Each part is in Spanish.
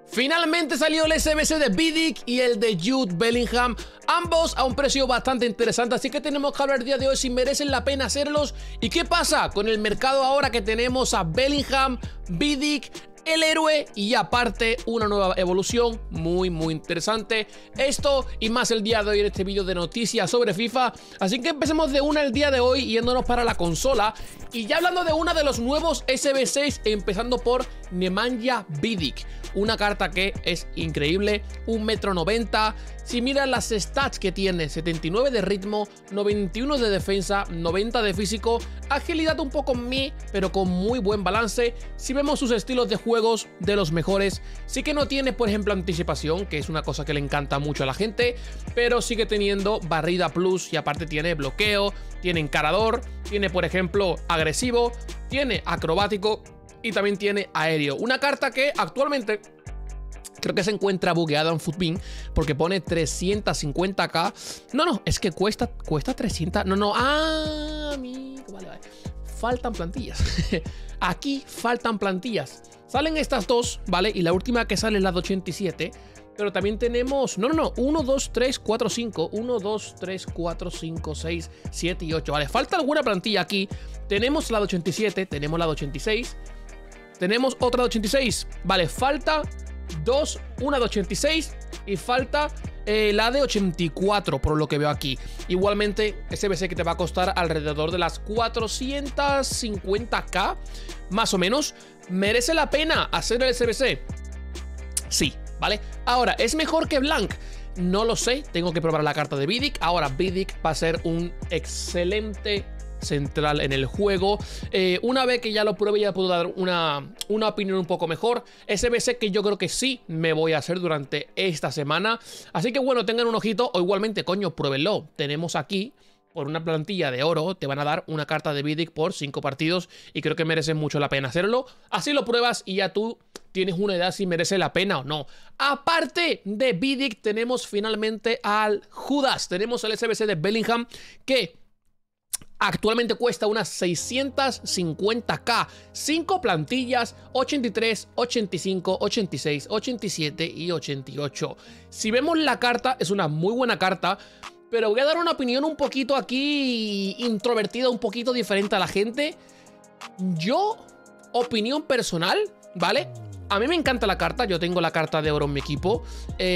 Finalmente salió el SBC de Vidic y el de Jude Bellingham, ambos a un precio bastante interesante, así que tenemos que hablar el día de hoy si merecen la pena hacerlos y qué pasa con el mercado ahora que tenemos a Bellingham, Vidic, el héroe y aparte una nueva evolución muy interesante. Esto y más el día de hoy en este vídeo de noticias sobre FIFA. Así que empecemos de una el día de hoy yéndonos para la consola. Y ya hablando de una de los nuevos SBCs, empezando por Nemanja Vidic. Una carta que es increíble, 1,90 m. Si miras las stats que tiene, 79 de ritmo, 91 de defensa, 90 de físico, agilidad un poco pero con muy buen balance. Si vemos sus estilos de juegos, de los mejores. Sí que no tiene, por ejemplo, anticipación, que es una cosa que le encanta mucho a la gente, pero sigue teniendo barrida plus y aparte tiene bloqueo, tiene encarador, tiene, por ejemplo, agresivo, tiene acrobático y también tiene aéreo. Una carta que actualmente creo que se encuentra bugueada en Futbin porque pone 350k. No, es que cuesta 300. Amigo, vale. Faltan plantillas. Aquí faltan plantillas. Salen estas dos, ¿vale? Y la última que sale es la de 87. Pero también tenemos... 1, 2, 3, 4, 5. 1, 2, 3, 4, 5, 6, 7 y 8. Vale, falta alguna plantilla aquí. Tenemos la de 87, tenemos la de 86. Tenemos otra de 86. Vale, falta una de 86 y falta la de 84 por lo que veo aquí. Igualmente SBC que te va a costar alrededor de las 450k más o menos. ¿Merece la pena hacer el SBC? Sí, ¿vale? Ahora, ¿es mejor que Blanc? No lo sé, tengo que probar la carta de Vidic. Ahora Vidic va a ser un excelente central en el juego. Una vez que ya lo pruebe ya puedo dar una opinión un poco mejor. SBC que yo creo que sí me voy a hacer durante esta semana. Así que bueno, tengan un ojito o igualmente, coño, pruébenlo. Tenemos aquí por una plantilla de oro, te van a dar una carta de Vidic por 5 partidos y creo que merece mucho la pena hacerlo. Así lo pruebas y ya tú tienes una idea si merece la pena o no. Aparte de Vidic tenemos finalmente al Judas. Tenemos el SBC de Bellingham que actualmente cuesta unas 650k, 5 plantillas, 83, 85, 86, 87 y 88. Si vemos la carta, es una muy buena carta, pero voy a dar una opinión un poquito aquí introvertida, un poquito diferente a la gente. Yo, opinión personal, ¿vale? A mí me encanta la carta, yo tengo la carta de oro en mi equipo,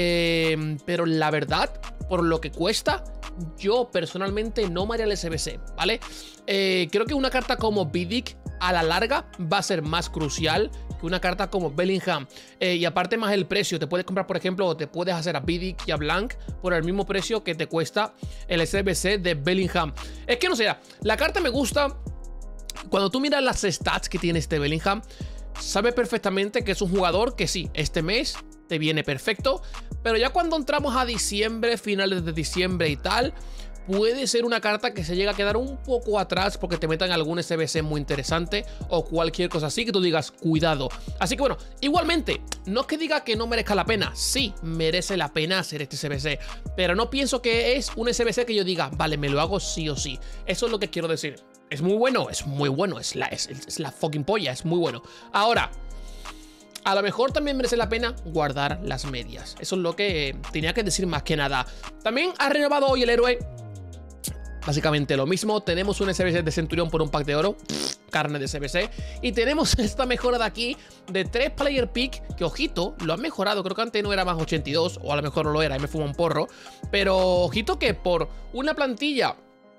pero la verdad, por lo que cuesta, yo personalmente no me haría el SBC, ¿vale? Creo que una carta como Vidic a la larga va a ser más crucial que una carta como Bellingham. Y aparte más el precio, te puedes comprar, por ejemplo, o te puedes hacer a Vidic y a Blanc por el mismo precio que te cuesta el SBC de Bellingham. Es que no sé, la carta me gusta. Cuando tú miras las stats que tiene este Bellingham, sabe perfectamente que es un jugador que sí, este mes te viene perfecto, pero ya cuando entramos a diciembre, finales de diciembre y tal, puede ser una carta que se llega a quedar un poco atrás porque te metan algún SBC muy interesante o cualquier cosa así que tú digas, cuidado. Así que bueno, igualmente, no es que diga que no merezca la pena, sí, merece la pena hacer este SBC, pero no pienso que es un SBC que yo diga, vale, me lo hago sí o sí. Eso es lo que quiero decir. Es muy bueno, es la fucking polla, es muy bueno. Ahora, a lo mejor también merece la pena guardar las medias. Eso es lo que tenía que decir más que nada. También ha renovado hoy el héroe. Básicamente lo mismo. Tenemos un SBC de Centurión por un pack de oro. Carne de SBC. Y tenemos esta mejora de aquí de 3 player pick. Que ojito, lo han mejorado. Creo que antes no era más 82. O a lo mejor no lo era y me fumo un porro. Pero ojito que por una plantilla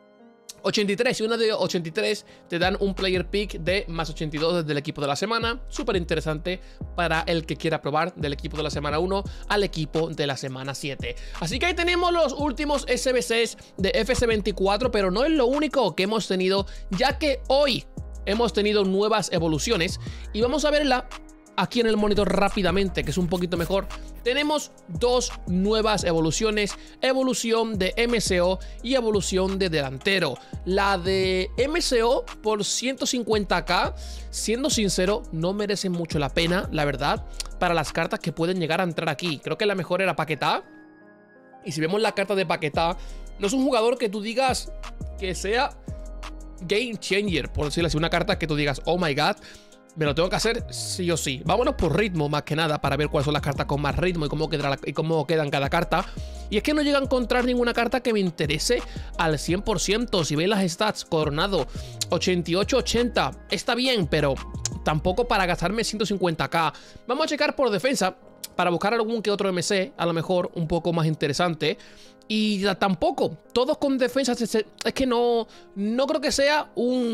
83 y una de 83 te dan un player pick de más 82 desde el equipo de la semana. Súper interesante para el que quiera probar del equipo de la semana 1 al equipo de la semana 7. Así que ahí tenemos los últimos SBCs de FC24, pero no es lo único que hemos tenido, ya que hoy hemos tenido nuevas evoluciones y vamos a verla aquí en el monitor rápidamente, que es un poquito mejor. Tenemos dos nuevas evoluciones, evolución de MCO y evolución de delantero. La de MCO por 150k, siendo sincero, no merece mucho la pena, la verdad, para las cartas que pueden llegar a entrar aquí. Creo que la mejor era Paquetá. Y si vemos la carta de Paquetá, no es un jugador que tú digas que sea game changer, por decirlo así, una carta que tú digas, oh my god, me lo tengo que hacer sí o sí. Vámonos por ritmo, más que nada, para ver cuáles son las cartas con más ritmo y cómo quedan cada carta. Y es que no llega a encontrar ninguna carta que me interese al 100%. Si veis las stats, Coronado, 88-80. Está bien, pero tampoco para gastarme 150k. Vamos a checar por defensa, para buscar algún que otro MC, a lo mejor un poco más interesante. Y tampoco, todos con defensa, es que no creo que sea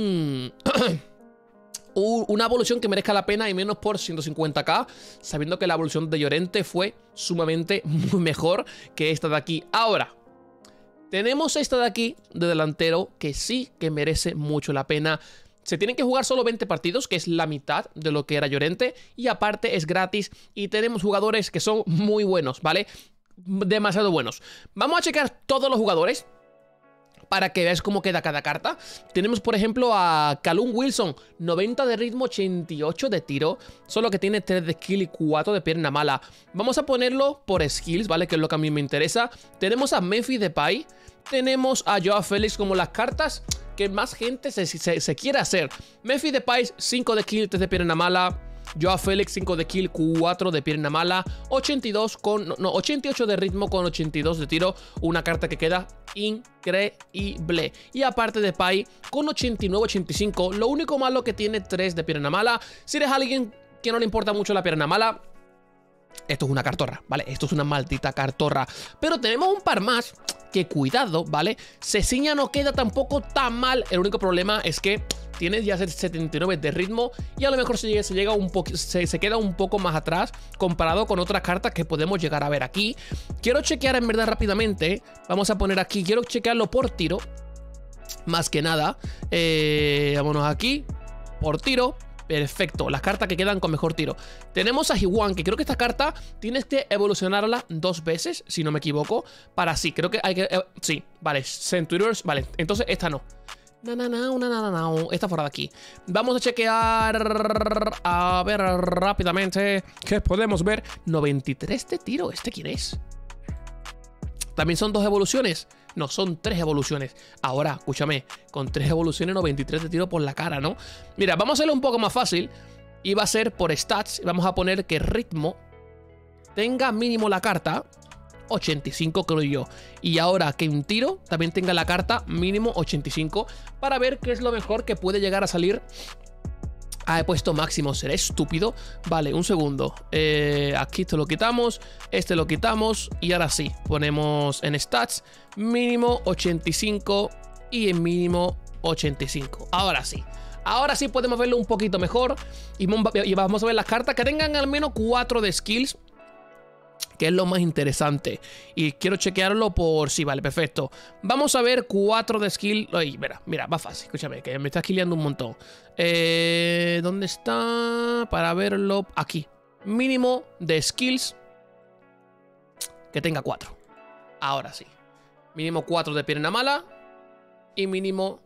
una evolución que merezca la pena, y menos por 150k, sabiendo que la evolución de Llorente fue sumamente muy mejor que esta de aquí. Ahora, tenemos esta de aquí de delantero que sí que merece mucho la pena. Se tienen que jugar solo 20 partidos, que es la mitad de lo que era Llorente, y aparte es gratis y tenemos jugadores que son muy buenos, ¿vale? Demasiado buenos. Vamos a checar todos los jugadores para que veáis cómo queda cada carta. Tenemos, por ejemplo, a Callum Wilson, 90 de ritmo, 88 de tiro, solo que tiene 3 de skill y 4 de pierna mala. Vamos a ponerlo por skills, ¿vale? Que es lo que a mí me interesa. Tenemos a Memphis Depay, tenemos a Joao Félix como las cartas que más gente se quiere hacer. Memphis Depay, 5 de kill, 3 de pierna mala. Joao Félix, 5 de kill, 4 de pierna mala, 88 de ritmo con 82 de tiro, una carta que queda increíble. Y aparte de Depay con 89-85, lo único malo que tiene 3 de pierna mala. Si eres alguien que no le importa mucho la pierna mala, esto es una cartorra, ¿vale? Esto es una maldita cartorra. Pero tenemos un par más que, cuidado, ¿vale? Ceciña no queda tampoco tan mal. El único problema es que tiene ya 79 de ritmo y a lo mejor se queda un poco más atrás comparado con otras cartas que podemos llegar a ver aquí. Quiero chequear en verdad rápidamente. Vamos a poner aquí, quiero chequearlo por tiro, más que nada. Vámonos aquí, por tiro. Perfecto, las cartas que quedan con mejor tiro. Tenemos a Higuan, que creo que esta carta tienes que evolucionarla 2 veces, si no me equivoco. Para sí, creo que hay que... sí, vale, Centurions, vale, entonces esta no. Esta fuera de aquí. Vamos a chequear. A ver rápidamente qué podemos ver. 93 de tiro, ¿este quién es? También son 2 evoluciones. No, son 3 evoluciones. Ahora, escúchame, con 3 evoluciones 93 de tiro por la cara, ¿no? Mira, vamos a hacerlo un poco más fácil. Y va a ser por stats. Vamos a poner que ritmo tenga mínimo la carta 85, creo yo. Y ahora que un tiro también tenga la carta mínimo 85, para ver qué es lo mejor que puede llegar a salir. Ah, he puesto máximo, seré estúpido. Vale, un segundo. Aquí te lo quitamos, este lo quitamos y ahora sí, ponemos en stats mínimo 85 y en mínimo 85. Ahora sí podemos verlo un poquito mejor y vamos a ver las cartas que tengan al menos 4 de skills, que es lo más interesante. Y quiero chequearlo por... sí, vale, perfecto. Vamos a ver 4 de skill. Ay, mira, va fácil, escúchame, que me está skilleando un montón. ¿Dónde está? Para verlo, aquí. Mínimo de skills que tenga 4. Ahora sí. Mínimo 4 de pierna mala y mínimo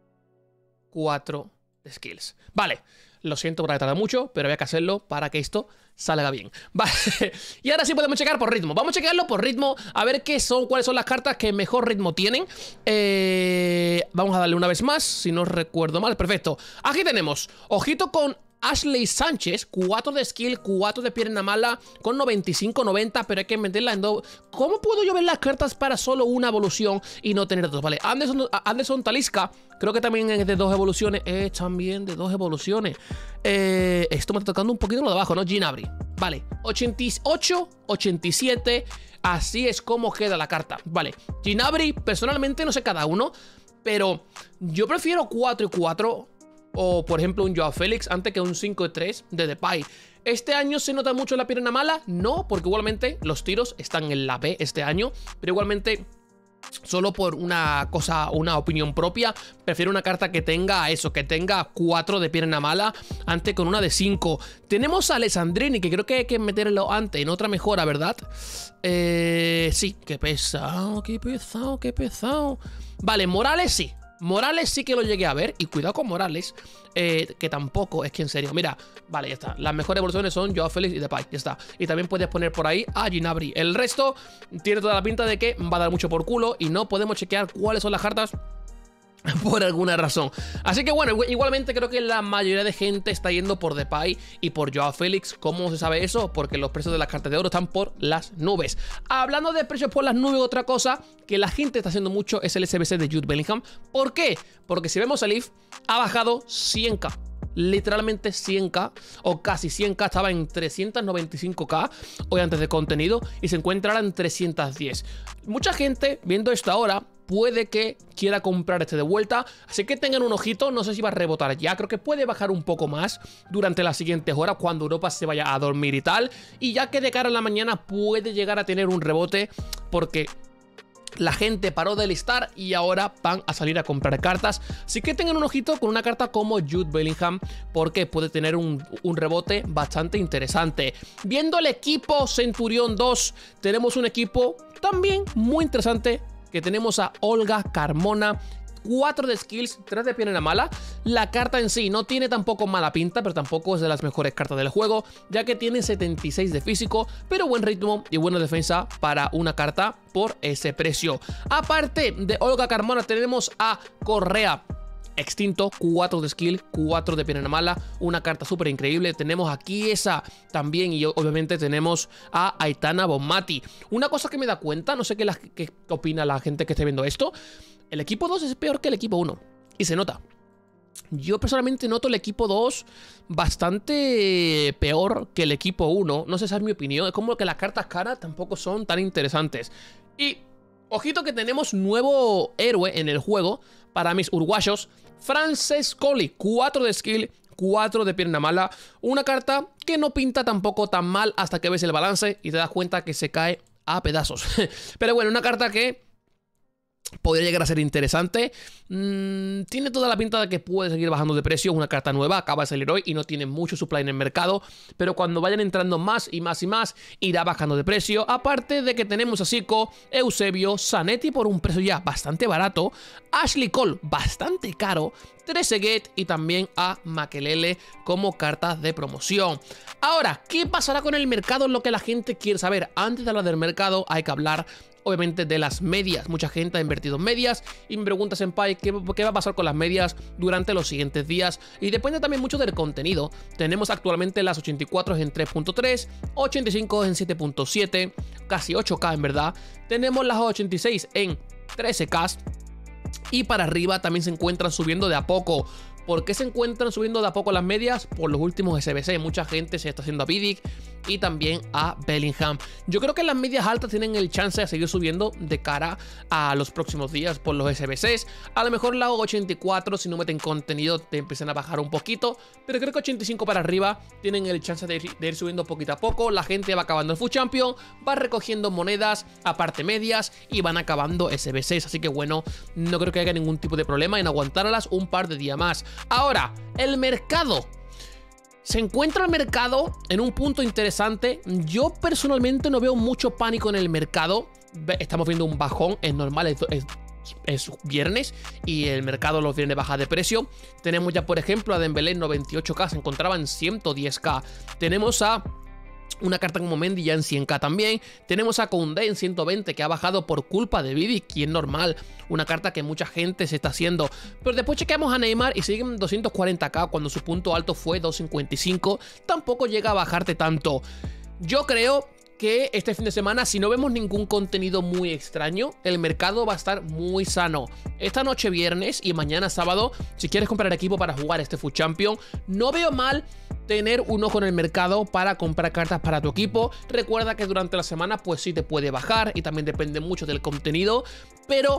4 de skills. Vale, lo siento por tardar mucho, pero había que hacerlo para que esto salga bien. Vale, y ahora sí podemos checar por ritmo. Vamos a checarlo por ritmo, a ver cuáles son las cartas que mejor ritmo tienen. Vamos a darle una vez más, si no recuerdo mal. Perfecto. Aquí tenemos, ojito con Ashley Sánchez, 4 de skill, 4 de pierna mala, con 95-90, pero hay que meterla en 2. ¿Cómo puedo yo ver las cartas para solo una evolución y no tener 2? Vale, Anderson Talisca, creo que también es de 2 evoluciones. También de 2 evoluciones. Esto me está tocando un poquito lo de abajo, ¿no? Gnabry. Vale, 88, 87. Así es como queda la carta. Vale, Gnabry, personalmente no sé cada uno, pero yo prefiero 4 y 4. O, por ejemplo, un Joao Félix antes que un 5-3 de Depay. ¿Este año se nota mucho la pierna mala? No, porque igualmente los tiros están en la B este año. Pero igualmente, solo por una opinión propia, prefiero una carta que tenga eso, que tenga 4 de pierna mala antes con una de 5. Tenemos a Alessandrini, que creo que hay que meterlo antes en otra mejora, ¿verdad? Sí, qué pesado, qué pesado, qué pesado. Vale, Morales sí. Morales sí que lo llegué a ver. Y cuidado con Morales, que tampoco es que en serio. Mira, vale, ya está. Las mejores evoluciones son Joao Félix y Depay, ya está. Y también puedes poner por ahí a Gnabry. El resto tiene toda la pinta de que va a dar mucho por culo y no podemos chequear cuáles son las cartas por alguna razón. Así que bueno, igualmente creo que la mayoría de gente está yendo por Depay y por Joao Félix. ¿Cómo se sabe eso? Porque los precios de las cartas de oro están por las nubes. Hablando de precios por las nubes, otra cosa que la gente está haciendo mucho es el SBC de Jude Bellingham. ¿Por qué? Porque si vemos el IF, ha bajado 100k. Literalmente 100k o casi 100k, estaba en 395k hoy antes de contenido y se encuentra ahora en 310. Mucha gente viendo esto ahora puede que quiera comprar este de vuelta, así que tengan un ojito. No sé si va a rebotar ya, creo que puede bajar un poco más durante las siguientes horas cuando Europa se vaya a dormir y tal, y ya que de cara a la mañana puede llegar a tener un rebote porque la gente paró de listar y ahora van a salir a comprar cartas. Así que tengan un ojito con una carta como Jude Bellingham, porque puede tener un rebote bastante interesante. Viendo el equipo Centurión 2, tenemos un equipo también muy interesante, que tenemos a Olga Carmona. 4 de skills, 3 de pierna mala. La carta en sí no tiene tampoco mala pinta, pero tampoco es de las mejores cartas del juego, ya que tiene 76 de físico, pero buen ritmo y buena defensa para una carta por ese precio. Aparte de Olga Carmona, tenemos a Correa Extinto, 4 de skill, 4 de pierna mala, una carta súper increíble. Tenemos aquí esa también, y obviamente tenemos a Aitana Bonmati. Una cosa que me da cuenta, no sé qué opina la gente que esté viendo esto, el equipo 2 es peor que el equipo 1, y se nota. Yo personalmente noto el equipo 2 bastante peor que el equipo 1. No sé, esa es mi opinión. Es como que las cartas caras tampoco son tan interesantes. Y ojito que tenemos nuevo héroe en el juego para mis uruguayos. Francescoli, 4 de skill, 4 de pierna mala. Una carta que no pinta tampoco tan mal hasta que ves el balance y te das cuenta que se cae a pedazos. Pero bueno, una carta que podría llegar a ser interesante. Tiene toda la pinta de que puede seguir bajando de precio. Es una carta nueva, acaba de salir hoy y no tiene mucho supply en el mercado, pero cuando vayan entrando más y más y más, irá bajando de precio. Aparte de que tenemos a Zico, Eusebio, Zanetti por un precio ya bastante barato, Ashley Cole bastante caro, Trezeguet y también a Makelele como cartas de promoción. Ahora, ¿qué pasará con el mercado? Es lo que la gente quiere saber. Antes de hablar del mercado hay que hablar obviamente de las medias. Mucha gente ha invertido en medias y me pregunta, Senpai, ¿qué va a pasar con las medias durante los siguientes días? Y depende también mucho del contenido. Tenemos actualmente las 84 en 3.3, 85 en 7.7, casi 8K en verdad. Tenemos las 86 en 13K y para arriba también se encuentran subiendo de a poco. ¿Por qué se encuentran subiendo de a poco las medias? Por los últimos SBC. Mucha gente se está haciendo a Vidic y también a Bellingham. Yo creo que las medias altas tienen el chance de seguir subiendo de cara a los próximos días por los SBCs. A lo mejor la 84, si no meten contenido, te empiezan a bajar un poquito. Pero creo que 85 para arriba tienen el chance de ir subiendo poquito a poco. La gente va acabando el FUT Champion, va recogiendo monedas, aparte medias, y van acabando SBCs. Así que bueno, no creo que haya ningún tipo de problema en aguantarlas un par de días más. Ahora, el mercado. Se encuentra el mercado en un punto interesante. Yo personalmente no veo mucho pánico en el mercado. Estamos viendo un bajón, es normal, es viernes y el mercado los viernes baja de precio. Tenemos ya, por ejemplo, a Dembélé en 98k, se encontraba en 110k. Tenemos a una carta como Mendy ya en 100k también. Tenemos a Koundé en 120, que ha bajado por culpa de Vidic, y es normal. Una carta que mucha gente se está haciendo. Pero después chequeamos a Neymar y sigue en 240k cuando su punto alto fue 255. Tampoco llega a bajarte tanto. Yo creo que este fin de semana, si no vemos ningún contenido muy extraño, el mercado va a estar muy sano. Esta noche viernes y mañana sábado, si quieres comprar equipo para jugar este FUT Champion, no veo mal tener un ojo en el mercado para comprar cartas para tu equipo. Recuerda que durante la semana pues sí te puede bajar y también depende mucho del contenido, pero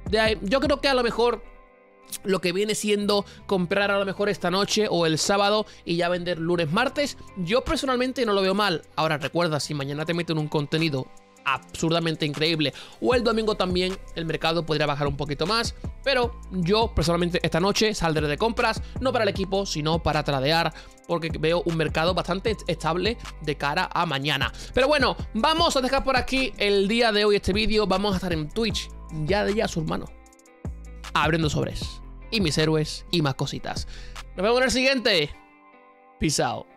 yo creo que a lo mejor lo que viene siendo comprar a lo mejor esta noche o el sábado y ya vender lunes, martes, yo personalmente no lo veo mal. Ahora recuerda, si mañana te meten un contenido absurdamente increíble o el domingo también, el mercado podría bajar un poquito más, pero yo personalmente esta noche saldré de compras, no para el equipo sino para tradear, porque veo un mercado bastante estable de cara a mañana. Pero bueno, vamos a dejar por aquí el día de hoy este vídeo. Vamos a estar en Twitch ya de su hermano, abriendo sobres y mis héroes y más cositas. Nos vemos en el siguiente. Peace out.